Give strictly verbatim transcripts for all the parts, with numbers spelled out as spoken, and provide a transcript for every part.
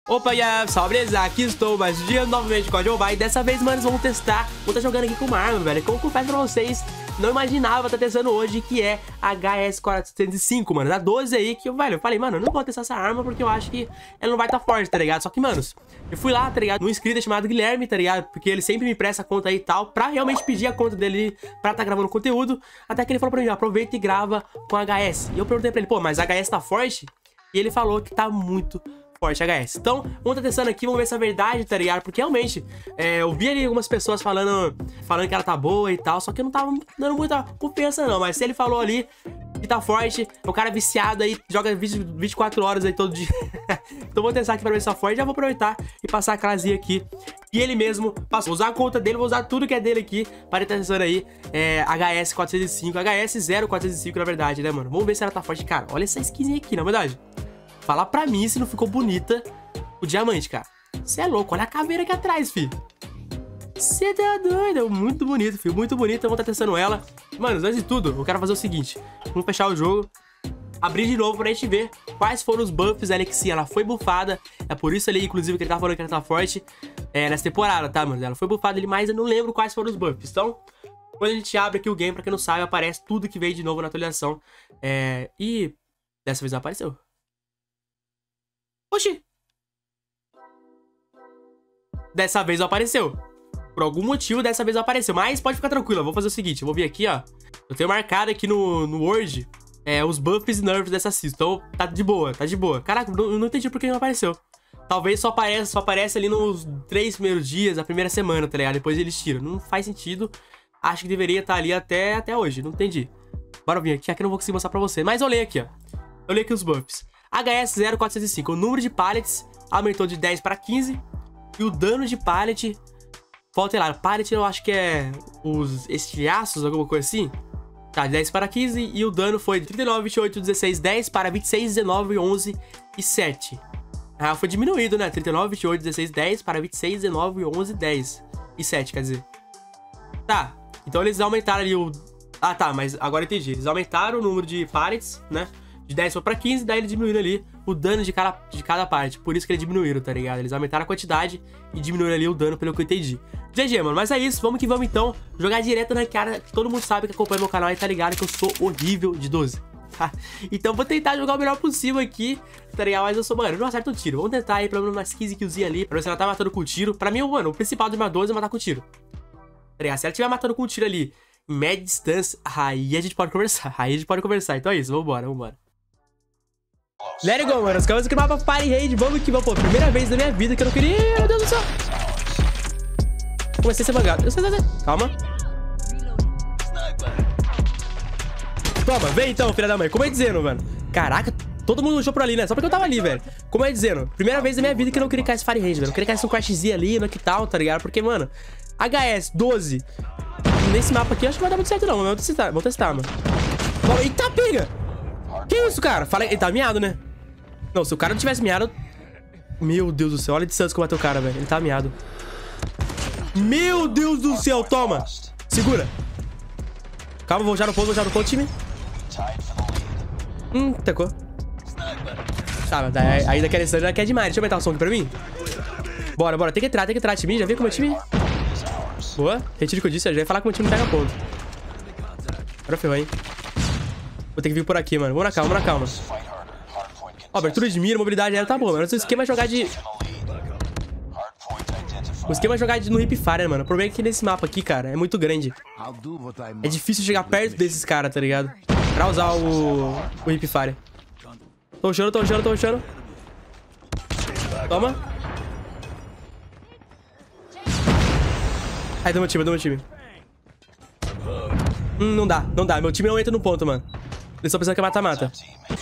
Opa, e yeah, salve, beleza? Aqui estou mais um dia novamente com a Jobá. E dessa vez, mano, vamos testar. Vou estar jogando aqui com uma arma, velho. Como eu confesso pra vocês, não imaginava estar testando hoje, que é a H S quatrocentos e cinco, mano. Da doze aí, que eu, velho, eu falei, mano, eu não vou testar essa arma porque eu acho que ela não vai estar forte, tá ligado? Só que, manos, eu fui lá, tá ligado? Num inscrito chamado Guilherme, tá ligado? Porque ele sempre me presta a conta aí e tal, pra realmente pedir a conta dele pra estar gravando conteúdo. Até que ele falou pra mim, aproveita e grava com a H S. E eu perguntei pra ele, pô, mas a H S tá forte? E ele falou que tá muito forte H S. Então, vamos tá testando aqui, vamos ver se é verdade, tá ligado? Porque realmente, é, eu vi ali algumas pessoas falando, falando que ela tá boa e tal, só que eu não tava dando muita confiança não, mas se ele falou ali que tá forte, o cara viciado aí, joga vinte e quatro horas aí todo dia. Então vou testar aqui pra ver se tá forte, já vou aproveitar e passar a casinha aqui. E ele mesmo passou, vou usar a conta dele, vou usar tudo que é dele aqui para estar testando aí, é, H S quatrocentos e cinco, H S zero quatrocentos e cinco na verdade, né, mano? Vamos ver se ela tá forte, cara. Olha essa skinzinha aqui, na verdade. Fala pra mim se não ficou bonita o diamante, cara. Você é louco, olha a caveira aqui atrás, fi. Você tá doido, muito bonito, filho, muito bonito. Eu vou estar testando ela. Mano, antes de tudo, eu quero fazer o seguinte. Vamos fechar o jogo, abrir de novo pra gente ver quais foram os buffs ali que sim, ela foi buffada. É por isso ali, inclusive, que ele tá falando que ela tá forte é, nessa temporada, tá, mano? Ela foi buffada ali, mas eu não lembro quais foram os buffs. Então, quando a gente abre aqui o game, pra quem não sabe, aparece tudo que veio de novo na atualização. É... E dessa vez não apareceu. Oxi! Dessa vez não apareceu. Por algum motivo, dessa vez não apareceu. Mas pode ficar tranquilo, eu vou fazer o seguinte. Eu vou vir aqui, ó. Eu tenho marcado aqui no, no Word é, os buffs e nerfs dessa season. Então tá de boa, tá de boa. Caraca, eu não entendi por que não apareceu. Talvez só apareça, só aparece ali nos três primeiros dias, a primeira semana, tá ligado? Depois eles tiram. Não faz sentido. Acho que deveria estar ali até, até hoje. Não entendi. Bora vir aqui. Aqui eu não vou conseguir mostrar pra você. Mas eu leio aqui, ó. Eu leio aqui os buffs. H S zero quatrocentos e cinco, o número de pallets aumentou de dez para quinze. E o dano de pallet, volta lá, pallet eu acho que é os estilhaços, alguma coisa assim. Tá, de dez para quinze. E o dano foi de trinta e nove, vinte e oito, dezesseis, dez para vinte e seis, dezenove, onze e sete. Ah, foi diminuído, né? trinta e nove, vinte e oito, dezesseis, dez para vinte e seis, dezenove, onze, dez e sete, quer dizer. Tá, então eles aumentaram ali o... Ah, tá, mas agora eu entendi. Eles aumentaram o número de pallets, né? De dez foi pra quinze, daí eles diminuíram ali o dano de cada, de cada parte. Por isso que eles diminuíram, tá ligado? Eles aumentaram a quantidade e diminuíram ali o dano, pelo que eu entendi. G G, mano. Mas é isso, vamos que vamos então. Jogar direto na cara. Todo mundo sabe que acompanha meu canal e tá ligado que eu sou horrível de doze. Tá? Então vou tentar jogar o melhor possível aqui, tá ligado? Mas eu sou, mano, eu não acerto um tiro. Vamos tentar aí pelo menos umas quinze killzinhas ali, pra ver se ela tá matando com tiro. Pra mim, mano, o principal de uma doze é matar com tiro. Tá ligado? Se ela estiver matando com tiro ali, em média distância, aí a gente pode conversar. Aí a gente pode conversar. Então é isso, vambora, vambora. Let it go, mano. Os caras aqui no mapa Fire Raid. Vamos que vamos. Pô, primeira vez na minha vida que eu não queria. Meu Deus do céu. Comecei a ser bugado. Eu sei, sei, sei. Calma. Toma, vem então, filha da mãe. Como é dizendo, mano? Caraca, todo mundo lutou por ali, né? Só porque eu tava ali, velho. Como é dizendo? Primeira vez na minha vida que eu não queria cair esse Fire Raid, velho. Eu queria cair esse crashzinho ali, no que tal, tá ligado? Porque, mano, H S doze. Nesse mapa aqui, acho que vai dar muito certo, não. Mas vamos testar, vamos testar, mano. Eita, pega! Que isso, cara? Fala, ele tá miado, né? Não, se o cara não tivesse miado... Meu Deus do céu, olha a distância que eu matei o cara, velho. Ele tá miado. Meu Deus do céu, toma. Segura. Calma, vou já no ponto, vou já no ponto, time. Hum, tecou. Tá, aí daquela distância já quer demais. Deixa eu aumentar o som aqui pra mim. Bora, bora, tem que entrar, tem que entrar, time. Já viu como é time? Boa, retiro o que eu disse, eu já ia falar que o meu time pega ponto. Agora ferrou, hein. Vou ter que vir por aqui, mano. Vamos na calma, vamos na calma. Ó, abertura de mira, mobilidade aérea tá boa, mano. O esquema é jogar de... O esquema é jogar de... no hipfire, mano. O problema é que nesse mapa aqui, cara, é muito grande. É difícil chegar perto desses caras, tá ligado? Pra usar o... o hipfire. Tô rushando, tô rushando, tô rushando. Toma. Aí, deu meu time, deu meu time. Hum, não dá, não dá. Meu time não entra no ponto, mano. Eles estão pensando que é mata-mata.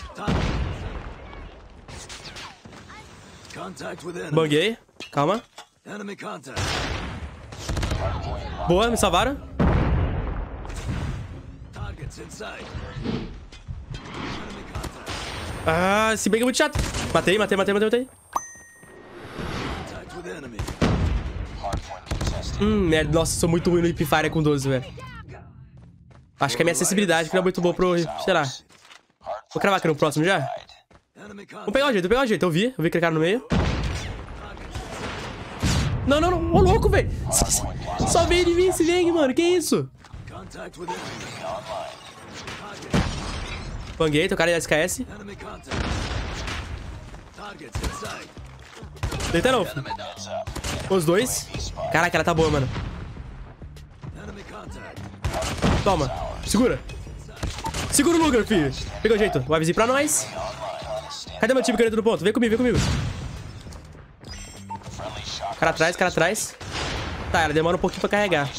Banguei. Calma. Boa, me salvaram. Ah, esse bang é muito chato. Matei, matei, matei, matei, matei. Hum, merda. Nossa, eu sou muito ruim no hipfire com doze, velho. Acho que a minha acessibilidade que não é muito boa pro... Sei lá. Vou cravar aqui no próximo já. Vamos pegar o jeito, vou pegar o jeito. Eu vi, eu vi aquele cara no meio. Não, não, não. Ô, louco, velho. Só veio de mim esse Veng, mano. Que isso? Banguei, tô cara de S K S. Deita não, filho. Os dois. Caraca, ela tá boa, mano. Toma. Segura. Segura o lugar, filho. Pegou o jeito. Vai vizinho pra nós. Cadê meu time que eu entro no ponto? Vem comigo, vem comigo. Cara atrás, cara atrás. Tá, ela demora um pouquinho pra carregar.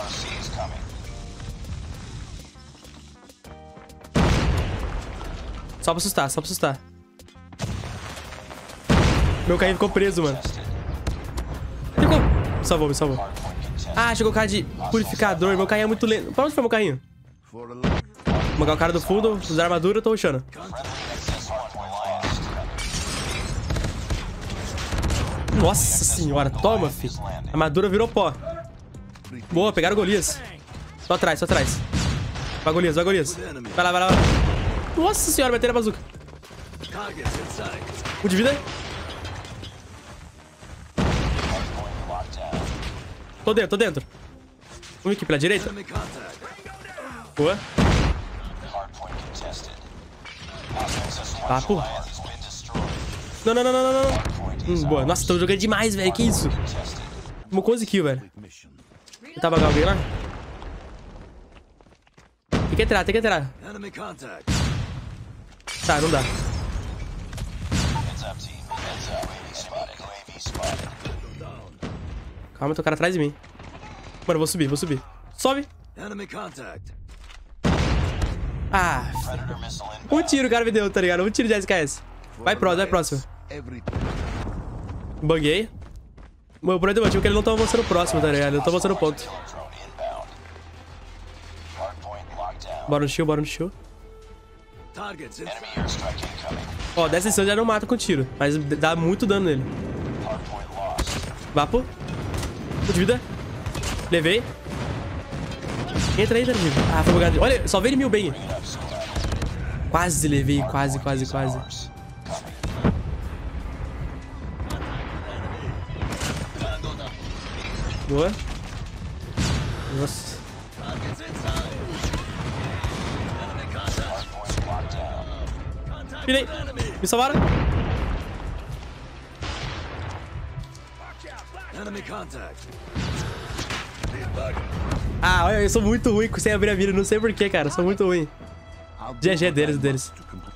Só pra assustar, só pra assustar. Meu carrinho ficou preso, mano. Ficou. Me salvou, me salvou. Ah, chegou o cara de purificador. Meu carrinho é muito lento. Pra onde foi meu carrinho? Vou magar o cara do fundo, usar armadura, eu tô rushando. Nossa senhora, toma, filho. A armadura virou pó. Boa, pegaram o Golias. Só atrás, só atrás. Vai, Golias, vai, Golias. Vai lá, vai lá, vai lá. Nossa senhora, vai ter a bazuca. Um de vida. Tô dentro, tô dentro. Vamos aqui pela direita. Boa. Papo. Não, não, não, não, não, não. Hum, boa. Nossa, tô jogando demais, velho. Que isso? Tomou quinze kills, velho. Tentar bagar alguém lá. Tem que entrar, tem que entrar. Tá, não dá. Calma, tem um cara atrás de mim. Mano, eu vou subir, vou subir. Sobe. Ah. Um tiro o cara me deu, tá ligado? Um tiro de S K S. Vai próximo, vai próximo. Banguei. Meu problema do meu time é que ele não tá avançando próximo, tá ligado? Ele não tá avançando ponto. Bora no shield, bora no shield. Ó, dessa distância já não mata com tiro, mas dá muito dano nele. Vapo. Um de vida. Levei. Entra, entra, amigo. Ah, foi bugado. Olha, só veio ele mil bem. Quase levei, quase, quase, quase. Boa. Nossa. Virei. Me salvaram. Ah, olha, eu sou muito ruim sem abrir a mira. Não sei porquê, cara. Sou muito ruim. G G deles, deles.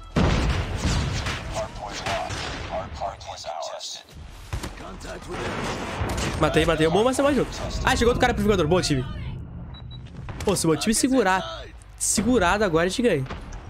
Matei, matei. O bom vai ser mais junto. Ah, chegou outro cara purificador. Boa, time. Pô, se o meu time segurar segurado agora, a gente ganha.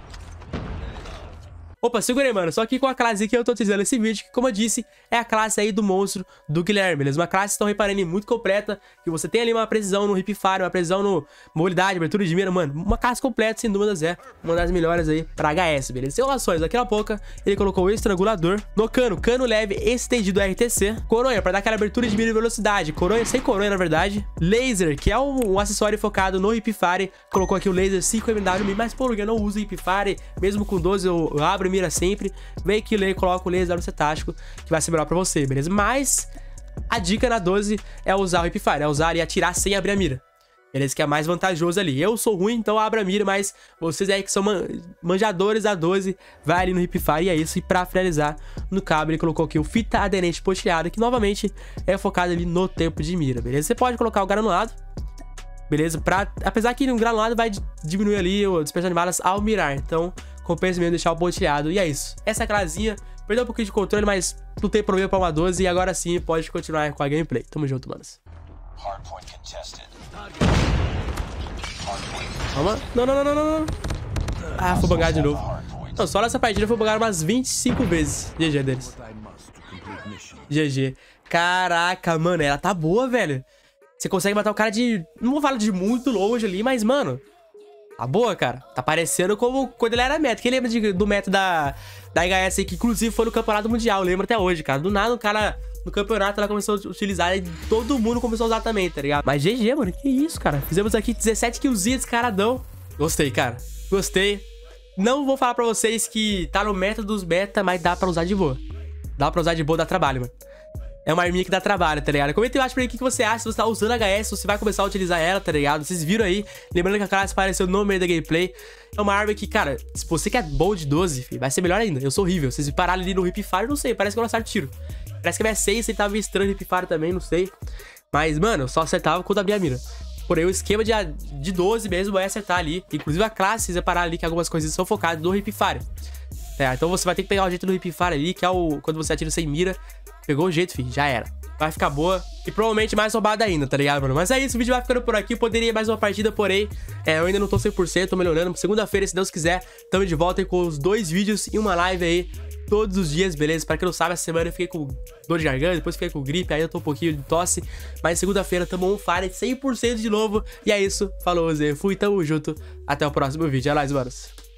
Opa, segurei, mano. Só que com a classe que eu tô utilizando nesse vídeo, que, como eu disse, é a classe aí do monstro do Guilherme, beleza? Uma classe, estão reparando, muito completa, que você tem ali uma precisão no hip fire, uma precisão no mobilidade, abertura de mira, mano. Uma classe completa, sem dúvidas, é uma das melhores aí pra H S, beleza? Sem relações, daqui a pouco ele colocou o estrangulador no cano, cano leve estendido R T C, coronha, pra dar aquela abertura de mira e velocidade, coronha sem coronha, na verdade, laser, que é um, um acessório focado no hip fire, colocou aqui o laser cinco M W, mas pô, eu não uso hip fire, mesmo com doze eu, eu abro mira sempre, vem aqui e coloca o laser no cetástico, que vai ser melhor pra você, beleza? Mas a dica na doze é usar o hip fire, é usar e atirar sem abrir a mira, beleza? Que é mais vantajoso ali. Eu sou ruim, então abra a mira, mas vocês aí que são man manjadores da doze, vai ali no hip fire e é isso. E pra finalizar, no cabo ele colocou aqui o fita aderente pontilhada, que novamente é focado ali no tempo de mira, beleza? Você pode colocar o granulado, beleza? Pra, apesar que no granulado vai diminuir ali o dispersão de balas ao mirar, então compensa mesmo deixar o pontilhado. E é isso. Essa clasinha perdeu um pouquinho de controle, mas não tem problema pra uma doze. E agora sim pode continuar com a gameplay. Tamo junto, manos. Calma. Não, não, não, não, não. Ah, foi bangado de novo. Não, só nessa partida foi bangado umas vinte e cinco vezes. G G deles. G G. Caraca, mano, ela tá boa, velho. Você consegue matar o cara de... Não vou falar de muito longe ali, mas, mano... Tá boa, cara. Tá parecendo como quando ele era meta. Quem lembra de, do meta da, da H S aí, que inclusive foi no campeonato mundial? Lembra até hoje, cara. Do nada o cara no campeonato ela começou a utilizar e todo mundo começou a usar também, tá ligado? Mas G G, mano. Que isso, cara. Fizemos aqui dezessete killzinhos, caradão. Gostei, cara. Gostei. Não vou falar pra vocês que tá no meta dos beta, mas dá pra usar de boa. Dá pra usar de boa, dá trabalho, mano. é uma arminha que dá trabalho, tá ligado? Comenta embaixo pra mim o que você acha, se você tá usando H S, se você vai começar a utilizar ela, tá ligado? Vocês viram aí, lembrando que a classe apareceu no meio da gameplay. É uma arma que, cara, se você quer bom de doze, filho, vai ser melhor ainda. Eu sou horrível. Vocês me pararam ali no Hip Fire, não sei, parece que eu não acerto tiro. Parece que a minha seis ele tava meio estranho no Hip Fire também, não sei. Mas, mano, eu só acertava quando abria a mira. Porém, o esquema de, de doze mesmo vai acertar ali. Inclusive a classe, vocês reparar ali que algumas coisas são focadas no Hip Fire. É, então você vai ter que pegar o jeito do Hip Fire ali, que é o quando você atira sem mira. Pegou o jeito, filho, já era. Vai ficar boa e provavelmente mais roubada ainda, tá ligado, mano? Mas é isso, o vídeo vai ficando por aqui. Poderia ir mais uma partida, porém, é, eu ainda não tô cem por cento, tô melhorando. Segunda-feira, se Deus quiser, tamo de volta aí com os dois vídeos e uma live aí todos os dias, beleza? Pra quem não sabe, essa semana eu fiquei com dor de garganta, depois fiquei com gripe, aí eu tô um pouquinho de tosse. Mas segunda-feira tamo on fire cem por cento de novo. E é isso, falou, Zé. Fui, tamo junto. Até o próximo vídeo. É nóis, manos.